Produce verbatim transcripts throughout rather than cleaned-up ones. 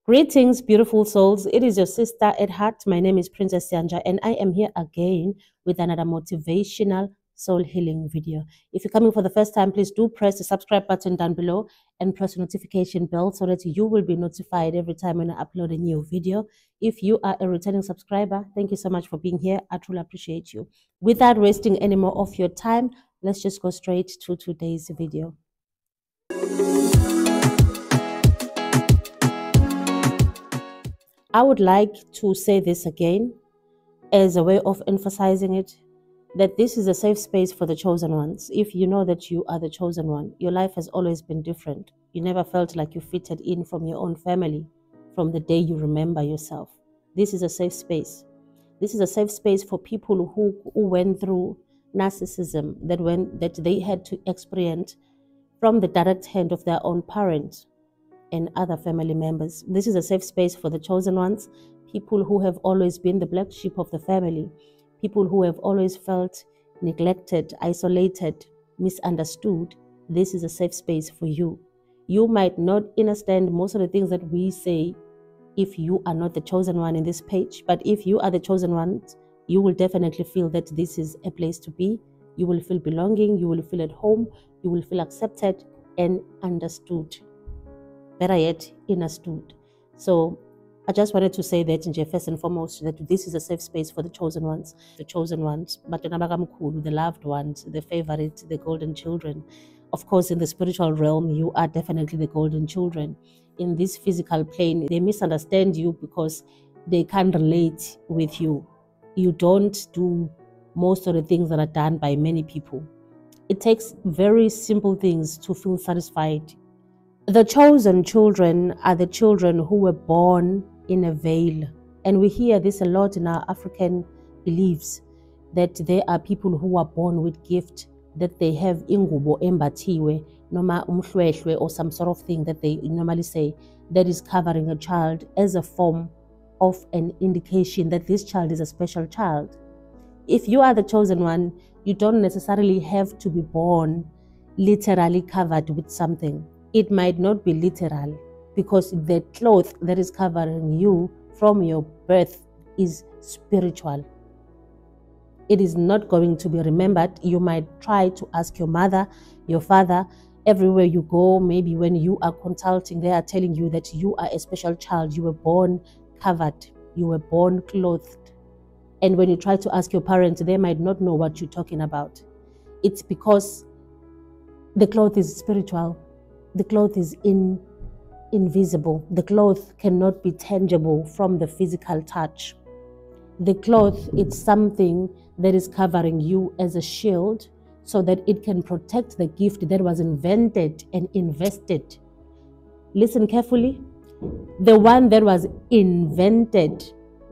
Greetings, beautiful souls. It is your sister at heart. My name is Princess Yanja, and I am here again with another motivational soul healing video. If you're coming for the first time, please do press the subscribe button down below and press the notification bell so that you will be notified every time when I upload a new video. If you are a returning subscriber, thank you so much for being here. I truly appreciate you. Without wasting any more of your time, let's just go straight to today's video. I would like to say this again as a way of emphasizing it, that this is a safe space for the chosen ones. If you know that you are the chosen one, your life has always been different. You never felt like you fitted in from your own family from the day you remember yourself. This is a safe space. This is a safe space for people who, who went through narcissism, that, when, that they had to experience from the direct hand of their own parents and other family members. This is a safe space for the chosen ones, people who have always been the black sheep of the family, people who have always felt neglected, isolated, misunderstood. This is a safe space for you. You might not understand most of the things that we say if you are not the chosen one in this page, but if you are the chosen one, you will definitely feel that this is a place to be. You will feel belonging, you will feel at home, you will feel accepted and understood. Better yet, understood. So I just wanted to say that, first and foremost, that this is a safe space for the chosen ones, the chosen ones, but the loved ones, the favorite, the golden children. Of course, in the spiritual realm, you are definitely the golden children. In this physical plane, they misunderstand you because they can't relate with you. You don't do most of the things that are done by many people. It takes very simple things to feel satisfied. The chosen children are the children who were born in a veil. And we hear this a lot in our African beliefs, that there are people who are born with gift, that they have ingubo embatiwe, noma umhlwehlwe, or some sort of thing that they normally say that is covering a child as a form of an indication that this child is a special child. If you are the chosen one, you don't necessarily have to be born literally covered with something. It might not be literal, because the cloth that is covering you from your birth is spiritual. It is not going to be remembered. You might try to ask your mother, your father, everywhere you go. Maybe when you are consulting, they are telling you that you are a special child. You were born covered. You were born clothed. And when you try to ask your parents, they might not know what you're talking about. It's because the cloth is spiritual. The cloth is in, invisible. The cloth cannot be tangible from the physical touch. The cloth is something that is covering you as a shield so that it can protect the gift that was invented and invested. Listen carefully. The one that was invented,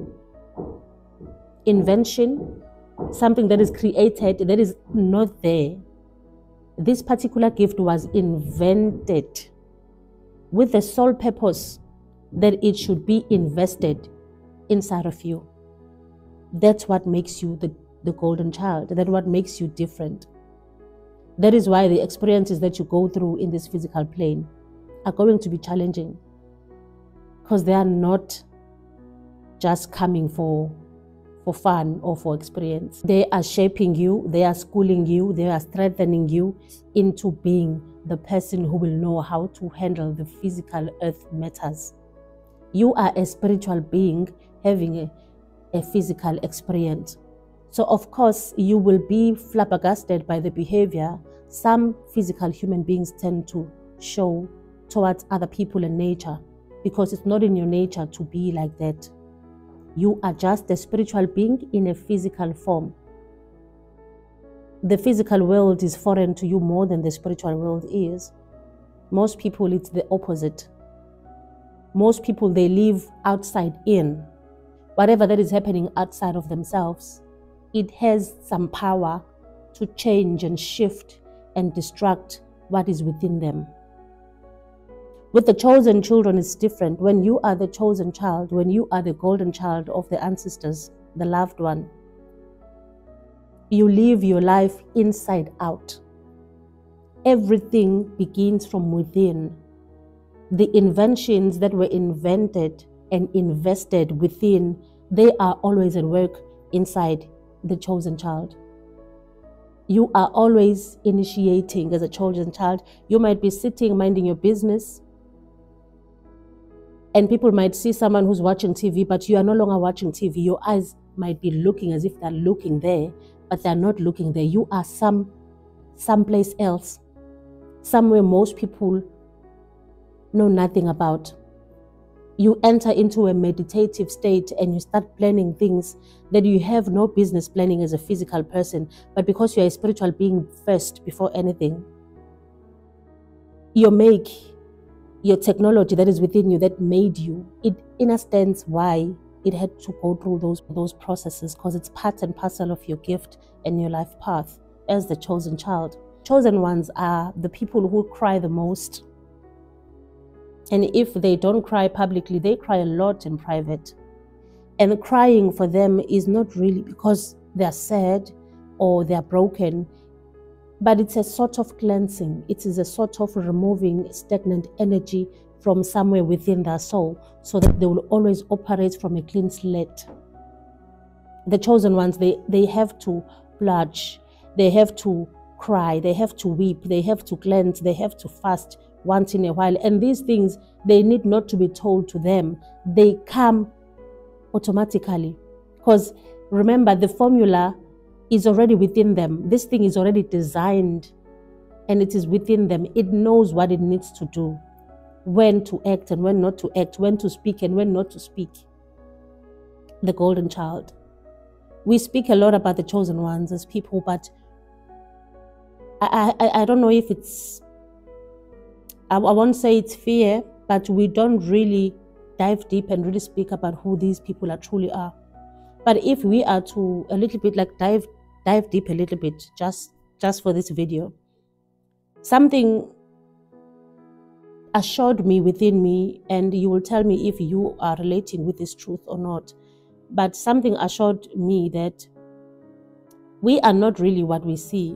invention, something that is created, that is not there. This particular gift was invented with the sole purpose that it should be invested inside of you. That's what makes you the, the golden child. That's what makes you different. That is why the experiences that you go through in this physical plane are going to be challenging, because they are not just coming for for fun or for experience. They are shaping you, they are schooling you, they are strengthening you into being the person who will know how to handle the physical earth matters. You are a spiritual being having a, a physical experience. So of course, you will be flabbergasted by the behavior some physical human beings tend to show towards other people and nature, because it's not in your nature to be like that. You are just a spiritual being in a physical form. The physical world is foreign to you more than the spiritual world is. Most people, it's the opposite. Most people, they live outside in. Whatever that is happening outside of themselves, it has some power to change and shift and distract what is within them. With the chosen children, it's different. When you are the chosen child, when you are the golden child of the ancestors, the loved one, you live your life inside out. Everything begins from within. the inventions that were invented and invested within, they are always at work inside the chosen child. You are always initiating as a chosen child. You might be sitting minding your business, and people might see someone who's watching T V, but you are no longer watching T V. Your eyes might be looking as if they're looking there, but they're not looking there. You are some someplace else, somewhere most people know nothing about. You enter into a meditative state and you start planning things that you have no business planning as a physical person, but because you're a spiritual being first before anything, your make, your technology that is within you that made you, it understands why it had to go through those, those processes, because it's part and parcel of your gift and your life path as the chosen child. Chosen ones are the people who cry the most. And if they don't cry publicly, they cry a lot in private. And crying for them is not really because they're sad or they're broken, but it's a sort of cleansing. It is a sort of removing stagnant energy from somewhere within their soul so that they will always operate from a clean slate. The chosen ones, they, they have to plunge, they have to cry, they have to weep, they have to cleanse, they have to fast once in a while. And these things, they need not to be told to them. They come automatically. Because remember, the formula is already within them. This thing is already designed and it is within them. It knows what it needs to do, when to act and when not to act, when to speak and when not to speak. The golden child. We speak a lot about the chosen ones as people, but I, I, I don't know if it's, I, I won't say it's fear, but we don't really dive deep and really speak about who these people are truly are. But if we are to a little bit like dive dive deep a little bit, just just for this video, something assured me within me, and you will tell me if you are relating with this truth or not, but something assured me that we are not really what we see.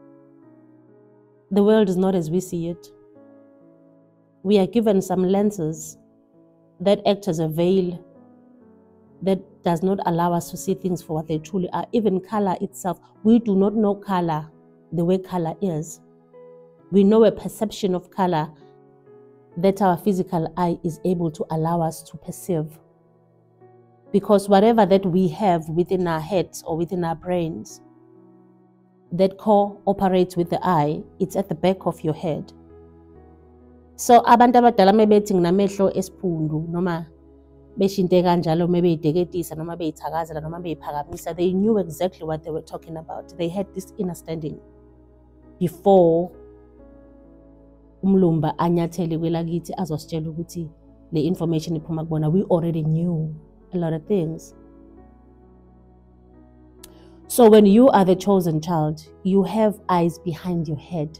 The world is not as we see it. We are given some lenses that act as a veil that does not allow us to see things for what they truly are. Even color itself, we do not know color the way color is. We know a perception of color that our physical eye is able to allow us to perceive. Because whatever that we have within our heads or within our brains that cooperates with the eye, it's at the back of your head. So abantu abadala mebethi nginamehlo esiphundu noma beshinte kanjalo mebeyideketisa noma beyithakazela noma beyiphakamisa, they knew exactly what they were talking about. They had this understanding before umlumba anyathele kwelakithi azositshela ukuthi le information iphuma kubona. We already knew a lot of things. So when you are the chosen child, you have eyes behind your head.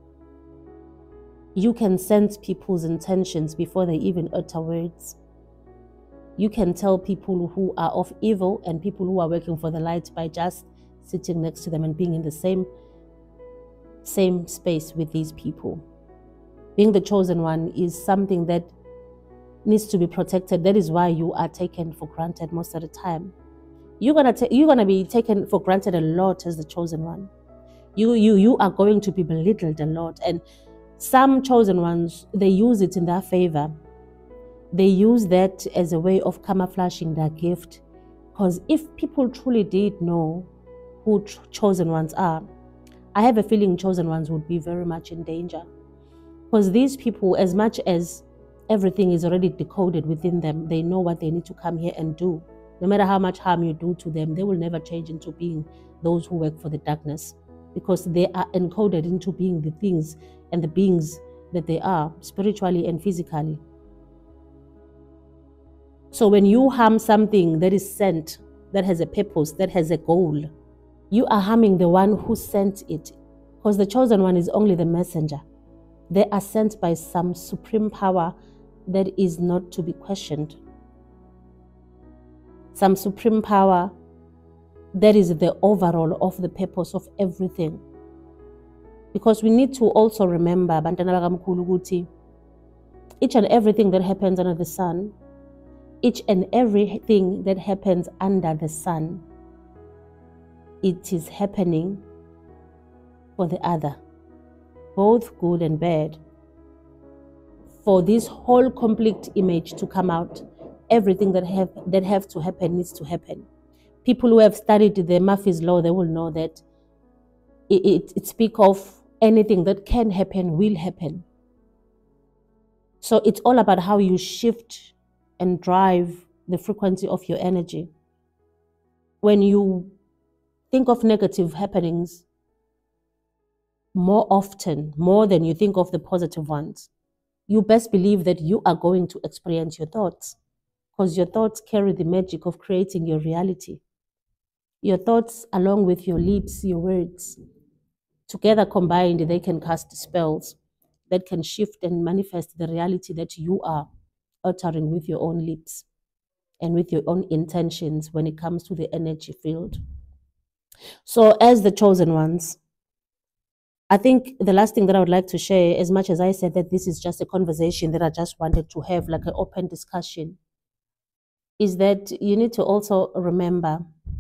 You can sense people's intentions before they even utter words. You can tell people who are of evil and people who are working for the light by just sitting next to them and being in the same, same space with these people. Being the chosen one is something that needs to be protected. That is why you are taken for granted most of the time. You're gonna you're gonna be taken for granted a lot as the chosen one. You you you are going to be belittled a lot, and some chosen ones, they use it in their favor. They use that as a way of camouflaging their gift. Because if people truly did know who ch chosen ones are, I have a feeling chosen ones would be very much in danger. Because these people, as much as everything is already decoded within them, they know what they need to come here and do. No matter how much harm you do to them, they will never change into being those who work for the darkness, because they are encoded into being the things and the beings that they are, spiritually and physically. So when you harm something that is sent, that has a purpose, that has a goal, you are harming the one who sent it, because the chosen one is only the messenger. They are sent by some supreme power that is not to be questioned. Some supreme power that is the overall of the purpose of everything. Because we need to also remember, bantwana bakamkhulu, ukuthi Each and everything that happens under the sun, each and everything that happens under the sun, it is happening for the other, both good and bad. For this whole complete image to come out, everything that have that have to happen needs to happen. People who have studied the Murphy's Law, they will know that it, it, it speaks of anything that can happen will happen. So it's all about how you shift and drive the frequency of your energy. When you think of negative happenings more often, more than you think of the positive ones, you best believe that you are going to experience your thoughts, because your thoughts carry the magic of creating your reality. Your thoughts, along with your lips, your words, together combined, they can cast spells that can shift and manifest the reality that you are uttering with your own lips and with your own intentions when it comes to the energy field. So as the chosen ones, I think the last thing that I would like to share, as much as I said that this is just a conversation that I just wanted to have, like an open discussion, is that you need to also remember,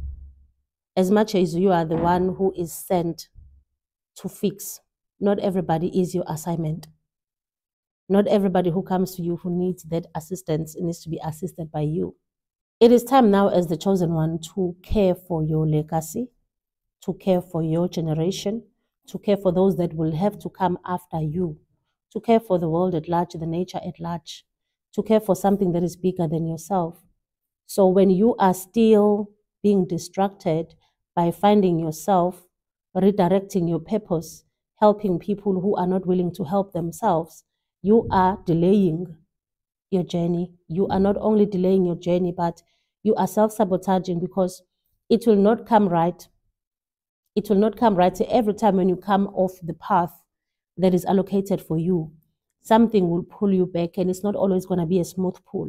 as much as you are the one who is sent to fix, not everybody is your assignment. Not everybody who comes to you who needs that assistance needs to be assisted by you. It is time now, as the chosen one, to care for your legacy, to care for your generation, to care for those that will have to come after you, to care for the world at large, the nature at large, to care for something that is bigger than yourself. So when you are still being distracted by finding yourself, redirecting your purpose, helping people who are not willing to help themselves, you are delaying your journey. You are not only delaying your journey, but you are self-sabotaging, because it will not come right. It will not come right. Every time when you come off the path that is allocated for you, something will pull you back, and it's not always going to be a smooth pull.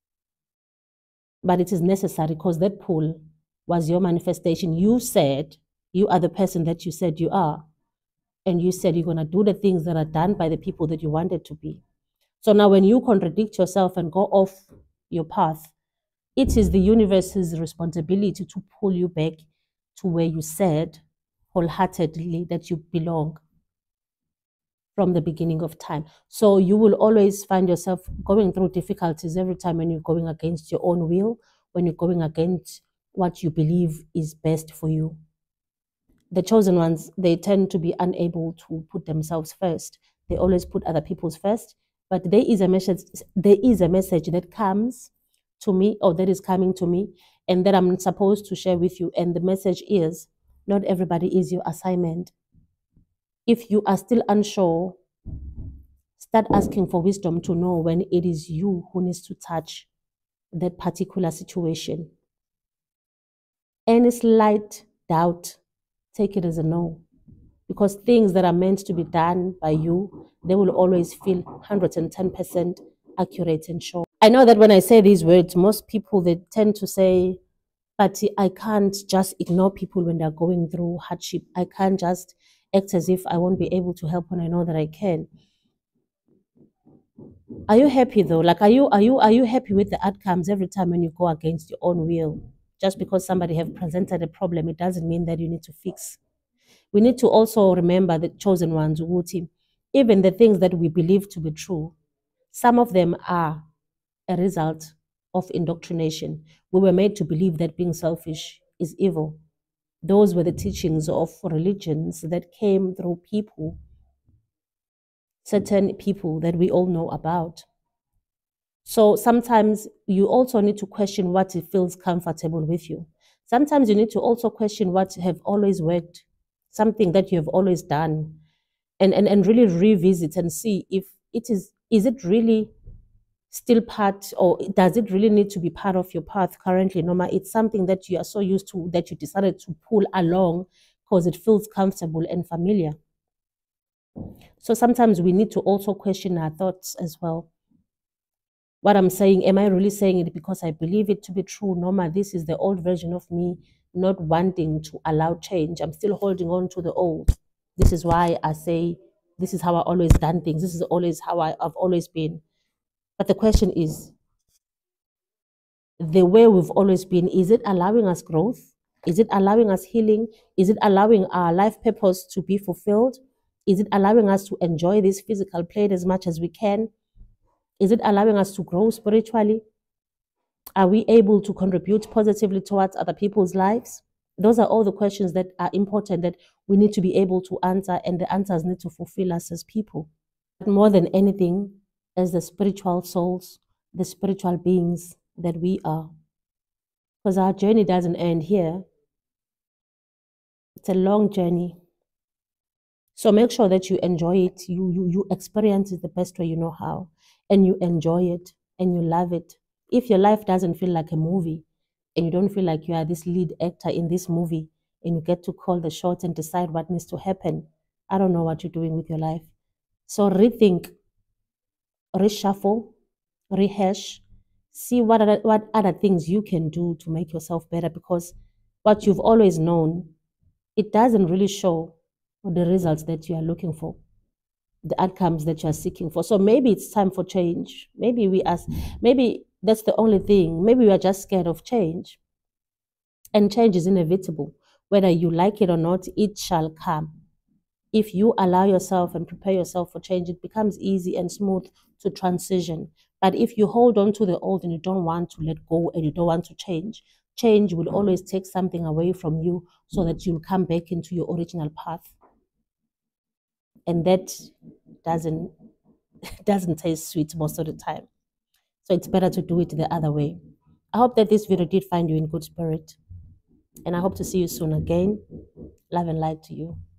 But it is necessary, because that pull was your manifestation. You said you are the person that you said you are. And you said you're going to do the things that are done by the people that you wanted to be. So now when you contradict yourself and go off your path, it is the universe's responsibility to pull you back to where you said wholeheartedly that you belong from the beginning of time. So you will always find yourself going through difficulties every time when you're going against your own will, when you're going against what you believe is best for you. The chosen ones, they tend to be unable to put themselves first. They always put other people's first. But there is a message, there is a message that comes to me, or that is coming to me, and that I'm supposed to share with you. And the message is, not everybody is your assignment. If you are still unsure, start asking for wisdom to know when it is you who needs to touch that particular situation. Any slight doubt, take it as a no, because things that are meant to be done by you, they will always feel one hundred ten percent accurate and sure. I know that when I say these words, most people, they tend to say, but I can't just ignore people when they're going through hardship. I can't just act as if I won't be able to help when I know that I can. Are you happy though? Like, are you are you are you happy with the outcomes every time when you go against your own will? Just because somebody have presented a problem, it doesn't mean that you need to fix. We need to also remember the chosen ones, Uguti, even the things that we believe to be true, some of them are a result of indoctrination. We were made to believe that being selfish is evil. Those were the teachings of religions that came through people, certain people that we all know about. So sometimes you also need to question what it feels comfortable with you. Sometimes you need to also question what have always worked, something that you have always done, and, and, and really revisit and see if it is, is it really still part, or does it really need to be part of your path currently? Norma, it's something that you are so used to that you decided to pull along because it feels comfortable and familiar. So sometimes we need to also question our thoughts as well. What I'm saying, am I really saying it because I believe it to be true? Norma, this is the old version of me not wanting to allow change. I'm still holding on to the old. This is why I say, this is how I always done things. This is always how I, I've always been. But the question is, the way we've always been, is it allowing us growth? Is it allowing us healing? Is it allowing our life purpose to be fulfilled? Is it allowing us to enjoy this physical plane as much as we can? Is it allowing us to grow spiritually? Are we able to contribute positively towards other people's lives? Those are all the questions that are important that we need to be able to answer, and the answers need to fulfill us as people. But more than anything, as the spiritual souls, the spiritual beings that we are, because our journey doesn't end here. It's a long journey. So make sure that you enjoy it, you, you, you experience it the best way you know how, and you enjoy it and you love it. If your life doesn't feel like a movie and you don't feel like you are this lead actor in this movie and you get to call the shots and decide what needs to happen, I don't know what you're doing with your life. So rethink, reshuffle, rehash, see what other, what other things you can do to make yourself better, because what you've always known, it doesn't really show the results that you are looking for, the outcomes that you are seeking for. So maybe it's time for change. Maybe we ask, maybe that's the only thing. Maybe we are just scared of change. And change is inevitable. Whether you like it or not, it shall come. If you allow yourself and prepare yourself for change, it becomes easy and smooth to transition. But if you hold on to the old and you don't want to let go and you don't want to change, change will always take something away from you so that you'll come back into your original path. And that doesn't doesn't taste sweet most of the time. So it's better to do it the other way. I hope that this video did find you in good spirit. And I hope to see you soon again. Love and light to you.